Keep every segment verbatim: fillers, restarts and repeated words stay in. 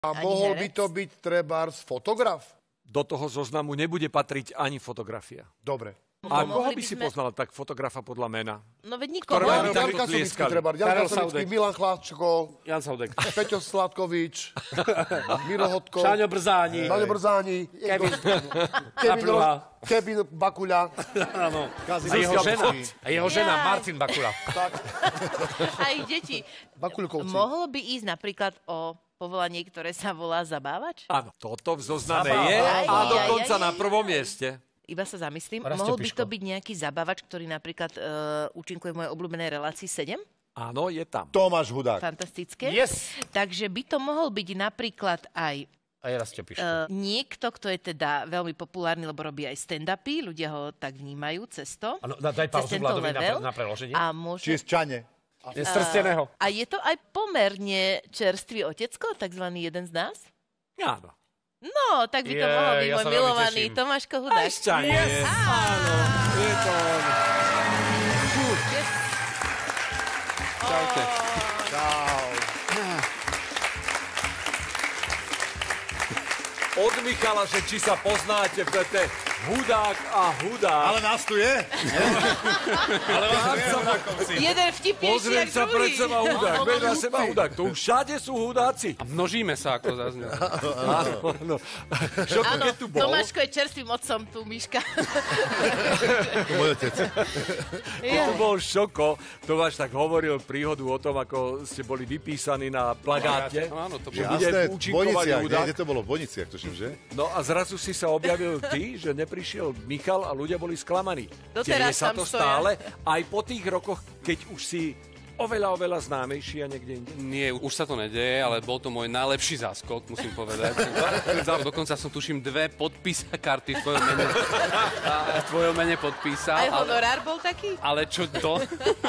A mohol by to byť trebárs fotograf? Do toho zoznamu nebude patriť ani fotografia. Dobre. A koho by si poznal tak fotografa podľa mena? No veď nikoho. Jan Kasovický trebár, Jan Kasovický, Milan Chláčko, Jan Saudek, Peťo Sládkovič, Miro Hodko, Šáňo Brzáni, Šáňo Brzáni, Kevin, Kevin Bakuľa. Áno. A jeho žena, a jeho žena Martin Bakula. A ich deti. Bakuľkovci. Mohlo by ísť napríklad o povolanie, ktoré sa volá zabávač? Áno, toto v zozname je a dokonca na prvom mieste. Iba sa zamyslím, mohol by to byť nejaký zabávač, ktorý napríklad uh, účinkuje v mojej obľúbenej relácii sedem? Áno, je tam. Tomáš Hudák. Fantastické. Yes. Takže by to mohol byť napríklad aj A ja Piško. uh, niekto, kto je teda veľmi populárny, lebo robí aj stand-upy, ľudia ho tak vnímajú cez to. Áno, daj pauzu Vladovi na, na preloženie. A môže... Čiže z Čane. Je z Trsteného. A je to aj pomerne čerstvý otecko, takzvaný jeden z nás? Áno. No, tak by to Je, mohol byť ja môj sa milovaný veľmi Tomáško Aj Hudák. šťanie. Yes. Áno, je to on. Čaute. Čau. Od Michala, že či sa poznáte, to je Hudák a Hudák. Ale nás tu je. Ale vás tu je. Jeden vtipnejší, Pozriem jak sa druhý. pred seba Hudák, vedľa seba Hudák. Tu všade sú Hudáci. A množíme sa, ako zaznelo. Áno, áno. Šoko, Áno, keď tu bol, Tomáško je čerstvým otcom, tu Miška. Môj otec. keď tu bol Šoko, Tomáš tak hovoril príhodu o tom, ako ste boli vypísaní na plagáte. Áno, to že bolo. bude Jasné, v účinkovať Boniciach. Hudák. Kde to bolo? V Boniciach, tuším, že? No a zrazu si sa objavil ty, že neprišiel Michal a ľudia boli sklamaní. Doteraz Deje sa tam to stoja. stále, aj po tých rokoch, keď už si oveľa, oveľa známejší a niekde inde. Nie, už sa to nedeje, ale bol to môj najlepší záskok, musím povedať. Dokonca som tuším dve podpísa karty v tvojom mene, a v tvojom mene podpísal. Aj ale, honorár bol taký? ale čo to?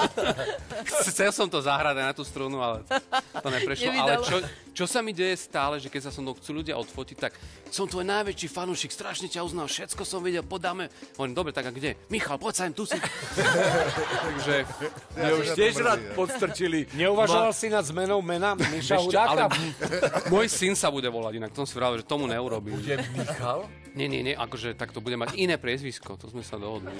Chcel som to zahrať aj na tú strunu, ale to neprešlo. Nevydalo. Ale čo, čo sa mi deje stále, že keď sa so mnou chcú ľudia odfotiť, tak som tvoj najväčší fanúšik, strašne ťa uznal, všetko som videl, podáme. Hovorím, dobre, tak a kde? Michal, poď sa im, tu si. Takže... Ja už tiež rád podstrčili. Neuvažoval si nad zmenou mena Miša Ešte, ale Hudáka? môj syn sa bude volať inak, to som si vravil, že tomu neurobím. Bude Michal? Nie, nie, nie, akože tak to bude mať iné priezvisko, to sme sa dohodli.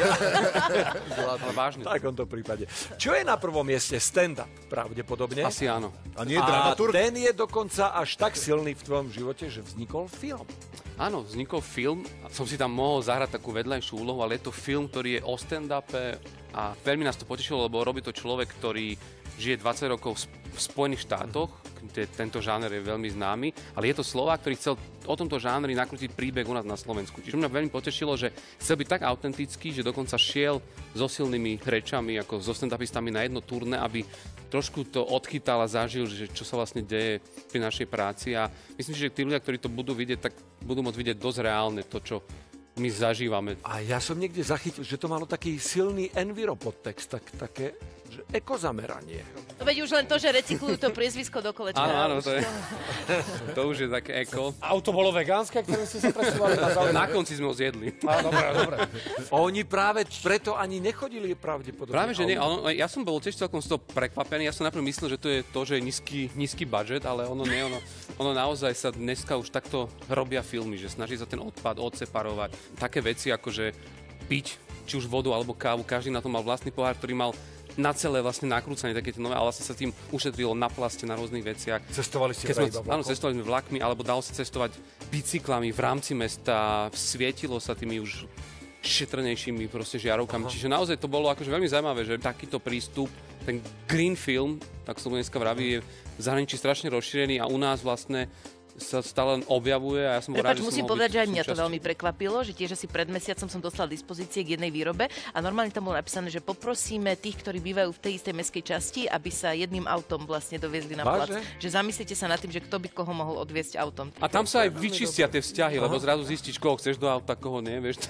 Ale vážne. V takomto prípade. Čo je na prvom mieste? Stand-up, pravdepodobne. Asi áno. A nie je A dramaturg? ten je dokonca až tak silný v tvojom živote, že vznikol film. Áno, vznikol film, som si tam mohol zahrať takú vedľajšiu úlohu, ale je to film, ktorý je o stand-upe a veľmi nás to potešilo, lebo robí to človek, ktorý žije dvadsať rokov v Spojených štátoch, kde tento žáner je veľmi známy, ale je to Slovák, ktorý chcel o tomto žánri nakrútiť príbeh u nás na Slovensku. Čiže mňa veľmi potešilo, že chcel byť tak autentický, že dokonca šiel so silnými rečami, ako so stand-upistami na jedno turné, aby trošku to odchytal a zažil, že čo sa vlastne deje pri našej práci. A myslím si, že tí ľudia, ktorí to budú vidieť, tak budú môcť vidieť dosť reálne to, čo my zažívame. A ja som niekde zachytil, že to malo taký silný enviro podtext, tak, také že ekozameranie. No veď už len to, že recyklujú to priezvisko do kolečka. Áno, áno, to je, to už je také eko. Auto bolo vegánske, ktoré ste sa presúvali na zaujímavé? Na konci sme ho zjedli. Á, dobre, dobre. Oni práve preto ani nechodili pravdepodobne. Práve, že nie. Ono, ja som bol tiež celkom z toho prekvapený. Ja som najprv myslel, že to je to, že je nízky, nízky budget, ale ono nie. Ono, ono naozaj sa dneska už takto robia filmy, že snaží sa ten odpad odseparovať. Také veci ako, že piť, či už vodu alebo kávu, každý na to mal vlastný pohár, ktorý mal na celé vlastne nakrúcanie, také tie nové, ale vlastne sa tým ušetrilo na plaste, na rôznych veciach. Cestovali ste Keď sme, iba vlakom? áno, cestovali sme vlakmi, alebo dalo sa cestovať bicyklami v rámci mesta, svietilo sa tými už šetrnejšími proste žiarovkami. Aha. Čiže naozaj to bolo akože veľmi zaujímavé, že takýto prístup, ten green film, tak som dneska vraví, je v zahraničí strašne rozšírený a u nás vlastne sa stále len objavuje a ja som bol rád, Prepač, že musím som mohol povedať, byť že aj mňa to súčasťou. veľmi prekvapilo, že tiež asi pred mesiacom som dostala dispozície k jednej výrobe a normálne tam bolo napísané, že poprosíme tých, ktorí bývajú v tej istej mestskej časti, aby sa jedným autom vlastne doviezli na plac. Vážne? Že zamyslite sa nad tým, že kto by koho mohol odviezť autom. A tam sa aj vyčistia tie vzťahy, lebo zrazu zistíš, koho chceš do auta, koho nie, vieš.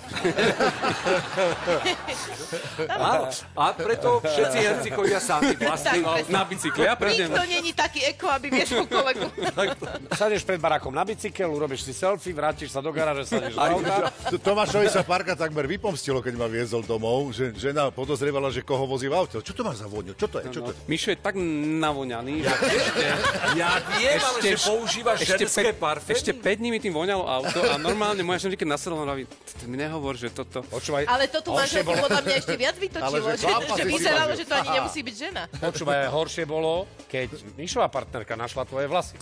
Áno. A preto všetci herci chodia sami vlastne Tak, presne. Na bicykli, ja prejdem. Nikto není taký eko, aby vieš ku kolegu. Sadneš pred barákom na bicykel, urobíš si selfie, vrátiš sa do garáže, sadneš do auta. Tomášovi sa párka takmer vypomstilo, keď ma viezol domov, že žena podozrievala, že koho vozí v aute. Čo to máš za vôňu? Čo to je? Čo to je? Mišo je tak navoňaný, že ešte... Ja viem, ale že používaš ženské parfémy. Ešte päť dní mi tým voňalo auto a normálne moja žena, keď nasadla, hovorí, ty mi nehovor, že toto... Počúvaj, Ale toto manželku podľa mňa ešte viac vytočilo, Ale že že, chlapa že si vyzeralo, si že to ani nemusí byť žena. počúvaj, horšie bolo, keď Mišová partnerka našla tvoje vlasy.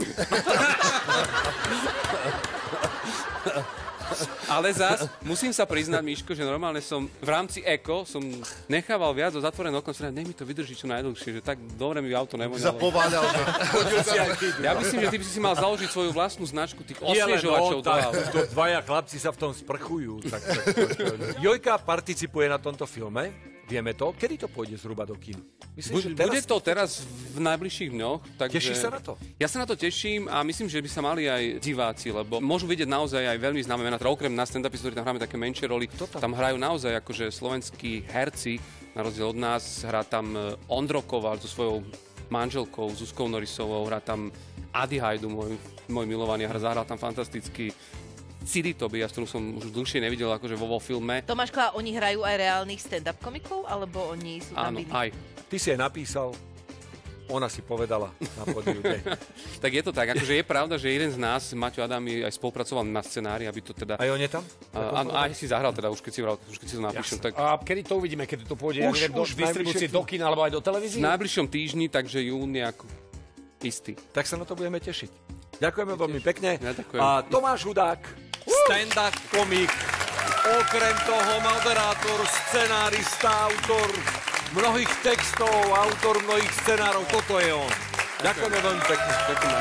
Ale zas, musím sa priznať, Miško, že normálne som v rámci eko som nechával viac do zatvoreného okna, som nech mi to vydrží čo najdlhšie, že tak dobre mi auto nevoňalo. Zapováľal. Ja myslím, že ty by si mal založiť svoju vlastnú značku tých Nie len osviežovačov on, do tak, aut. to dvaja chlapci sa v tom sprchujú. Tak, tak, tak, tak. Jojka participuje na tomto filme. Vieme to. Kedy to pôjde zhruba do kín? Myslím, Bude, že teraz... bude to teraz v najbližších dňoch. Takže... Tešíš sa na to? Ja sa na to teším a myslím, že by sa mali aj diváci, lebo môžu vidieť naozaj aj veľmi známe mená. Teda okrem nás stand-upistov, ktorí tam hráme také menšie roli, tam? tam hrajú naozaj akože slovenskí herci, na rozdiel od nás. Hrá tam Ondro Koval so svojou manželkou Zuzkou Norisovou, hrá tam Adi Hajdu, môj, môj milovaný, hra zahral tam fantastický Cidi Tobias, ktorú som už dlhšie nevidel akože vo, vo filme. Tomáš Klá, oni hrajú aj reálnych stand-up komikov, alebo oni sú tam Áno, byli? aj. Ty si jej napísal, ona si povedala na pódiu. Tak je to tak, akože je pravda, že jeden z nás, Maťo Adam, aj spolupracoval na scenári, aby to teda... Aj on je tam? A, áno, aj si zahral teda, už keď si, už keď si to napíšem. Tak... A kedy to uvidíme? Kedy to pôjde? Ja Už, neviem, do už, distribúcie najbližšie- do kina alebo aj do V televízie? najbližšom týždni, takže jún je ako istý. Tak sa na to budeme tešiť. Ďakujeme veľmi pekne. Ja ďakujem. A Tomáš Hudák, stand-up komik, okrem toho moderátor, scenárista, autor mnohých textov, autor mnohých scenárov. Toto je on. Ďakujeme veľmi pekne.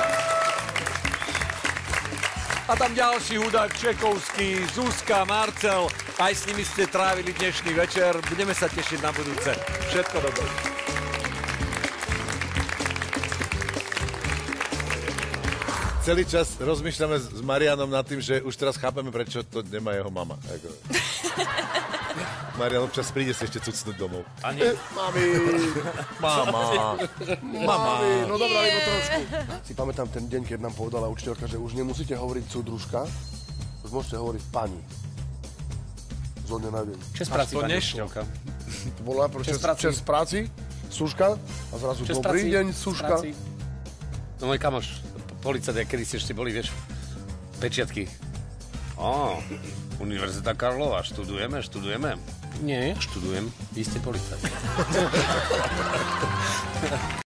A tam ďalší Hudák, Čekovský, Zuzka, Marcel. Aj s nimi ste trávili dnešný večer. Budeme sa tešiť na budúce. Všetko dobré. Celý čas rozmýšľame s Marianom nad tým, že už teraz chápeme, prečo to nemá jeho mama. Ako... Marian občas príde si ešte cucnúť domov. Ani... Mami, mama, mama. No dobrá, iba trošku. Si pamätám ten deň, keď nám povedala učiteľka, že už nemusíte hovoriť súdružka, už môžete hovoriť pani. Zo dňa na deň. Čes práci, to pani nešlo. učiteľka. To bolo najprv čes, čes práci, suška, a zrazu Čes dobrý práci, deň, čes suška. práci. No môj kamoš, policajt, kedy ste ešte boli, vieš, pečiatky. Á, Univerzita Karlova, študujeme, študujeme. Nie, Študujem. vy ste policajt.